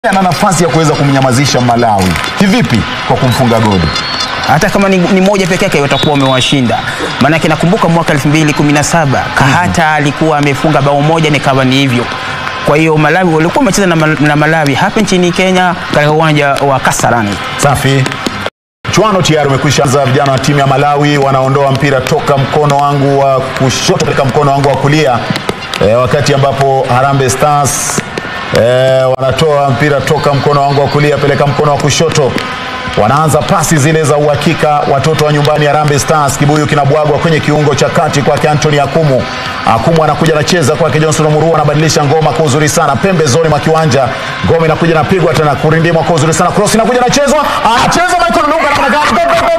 ana nafasi ya kuweza kumnyamazisha Malawi. Kivipi? Kwa kumfunga goli. Hata kama ni moja pekee yake watakuwa wamewashinda. Maana nakumbuka mwaka 2017 Kahata alikuwa amefunga bao moja nikawa ni hivyo. Kwa hiyo Malawi walikuwa wamecheza na Malawi hapa nchini Kenya katika uwanja wa Kasarani. Safi. Chuano tayari umekwisha anza. Vijana wa timu ya Malawi wanaondoa mpira toka mkono wangu wa kushoto katika mkono wangu wa kulia. Wakati ambapo Harambee Stars wanatoa mpira toka mkono wangu wa kulia peleka mkono wa kushoto. Wanaanza pasi zile za uhakika watoto wa nyumbani Harambee Stars. Kibuyu kinabwagwa kwenye kiungo cha kati kwake Anthony Akumu. Akumu anakuja anacheza kwake Johnson Murua, anabadilisha ngoma kwa uzuri sana pembezoni mwa kiwanja. Ngoma inakuja napigwa tena kurindimwa kwa uzuri sana. Cross inakuja anachezwa. Anacheza Michael Olunga na gari.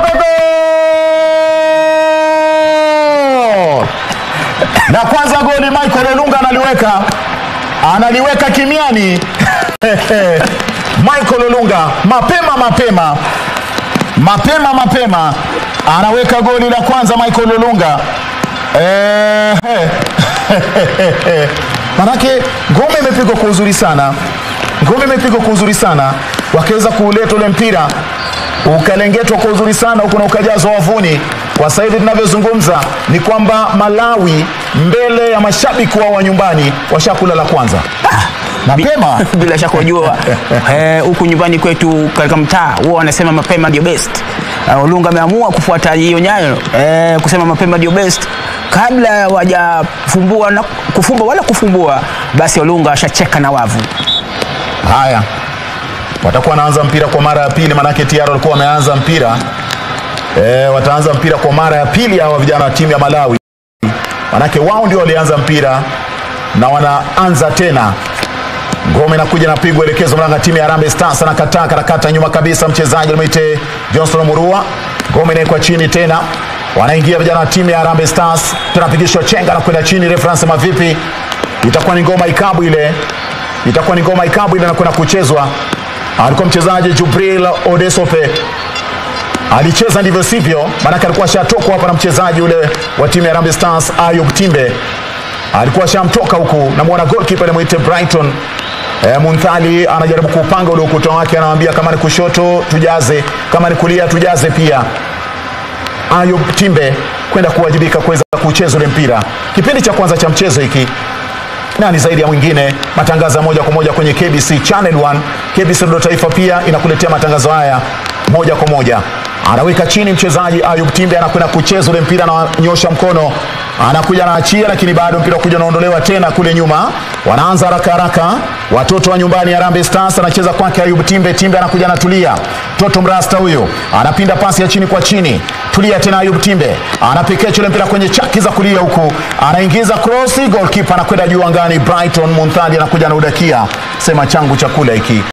Na kwanza goli Michael Olunga analiweka kimiani. Michael Olunga mapema anaweka goli la kwanza Michael Olunga. Manake ngome imepigwa kwa uzuri sana. Wakaweza kuleta ule mpira ukalengetwa kwa uzuri sana huko na ukajazwa wavuni. Kwa sasa hivi tunavyozungumza ni kwamba Malawi mbele ya mashabiki wao wa nyumbani washakula la kwanza. Mapema bila shaka unajua huku nyumbani kwetu katika mtaa wao wanasema mapema ndio best. Olunga ameamua kufuata hiyo nyayo kusema mapema ndio best. Kabla hawajafumbua na kufumba wala kufumbua, basi Olunga ashacheka na wavu. Haya. Watakuwa wanaanza mpira kwa mara ya pili, manake tayari walikuwa wameanza mpira. Wataanza mpira kwa mara ya pili hawa vijana wa timu ya Malawi. Manake wao ndio walianza mpira na wanaanza tena. Ngome inakuja na pigo elekezo mlanga timu ya Harambee Stars, anakata nyuma kabisa mchezaji mwite Johnson Murua. Ngome inaekwa chini tena. Wanaingia vijana wa timu ya Harambee Stars, tunapigishwa chenga na kwenda chini. Reference mavipi? Itakuwa ni ngoma ikabu ile na kwenda kuchezwa. Alikuwa mchezaji Jubril Odesope. Alicheza ndivyo sivyo, maana alikuwa shatokwa hapa na mchezaji ule wa timu ya Harambee Stars Ayub Timbe. Alikuwa shamtoka huku na muona goalkeeper ile mwite Brighton Munthali anajaribu kupanga ule ukuta wake, anamwambia kama ni kushoto tujaze, kama ni kulia tujaze pia. Ayub Timbe kwenda kuwajibika kuweza kucheza ule mpira. Kipindi cha kwanza cha mchezo hiki nani zaidi ya mwingine, matangazo moja kwa moja kwenye KBC Channel 1. KBC ndio taifa pia inakuletea matangazo haya moja kwa moja. Anaweka chini mchezaji Ayub Timbe, anakwenda kucheza ule mpira na nyosha mkono. Anakuja anaachia, lakini bado mpira kuja unaondolewa tena kule nyuma. Wanaanza haraka watoto wa nyumbani Harambee Stars, anacheza kwake Ayub Timbe. Timbe anakuja anatulia. Toto Mrasta huyo anapinda pasi ya chini kwa chini. Tulia tena Ayub Timbe. Anapikia chule mpira kwenye chaki za kulia huku. Anaingiza cross, goalkeeper anakwenda juu angani. Brighton Munthali anakuja anaudakia. Sema changu chakula hiki.